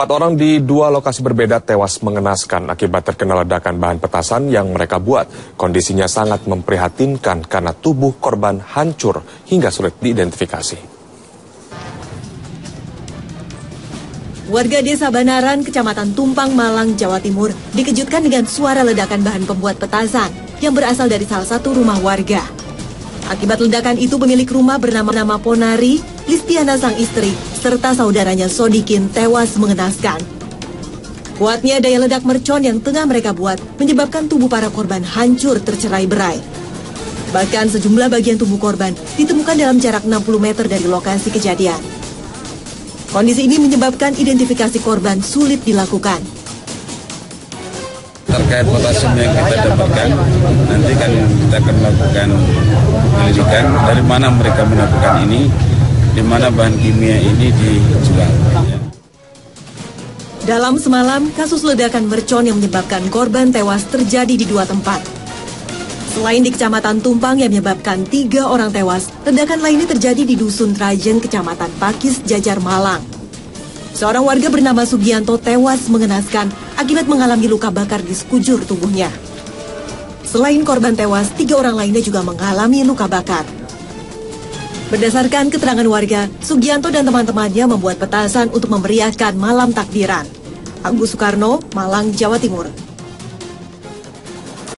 4 orang di 2 lokasi berbeda tewas mengenaskan akibat terkena ledakan bahan petasan yang mereka buat. Kondisinya sangat memprihatinkan karena tubuh korban hancur hingga sulit diidentifikasi. Warga Desa Banaran, Kecamatan Tumpang, Malang, Jawa Timur dikejutkan dengan suara ledakan bahan pembuat petasan yang berasal dari salah satu rumah warga. Akibat ledakan itu pemilik rumah bernama Ponari, Listiana sang istri, serta saudaranya Sodikin tewas mengenaskan. Kuatnya daya ledak mercon yang tengah mereka buat menyebabkan tubuh para korban hancur tercerai-berai. Bahkan sejumlah bagian tubuh korban ditemukan dalam jarak 60 meter dari lokasi kejadian. Kondisi ini menyebabkan identifikasi korban sulit dilakukan. Terkait potasium yang kita dapatkan, nanti kan kita akan melakukan penyelidikan dari mana mereka mendapatkan ini, di mana bahan kimia ini dijual. Dalam semalam, kasus ledakan mercon yang menyebabkan korban tewas terjadi di 2 tempat. Selain di Kecamatan Tumpang yang menyebabkan 3 orang tewas, ledakan lainnya terjadi di Dusun Trajen, Kecamatan Pakis, Jajar, Malang. Seorang warga bernama Sugianto tewas mengenaskan akibat mengalami luka bakar di sekujur tubuhnya. Selain korban tewas, 3 orang lainnya juga mengalami luka bakar. Berdasarkan keterangan warga, Sugianto dan teman-temannya membuat petasan untuk memeriahkan malam takbiran. Agus Soekarno, Malang, Jawa Timur.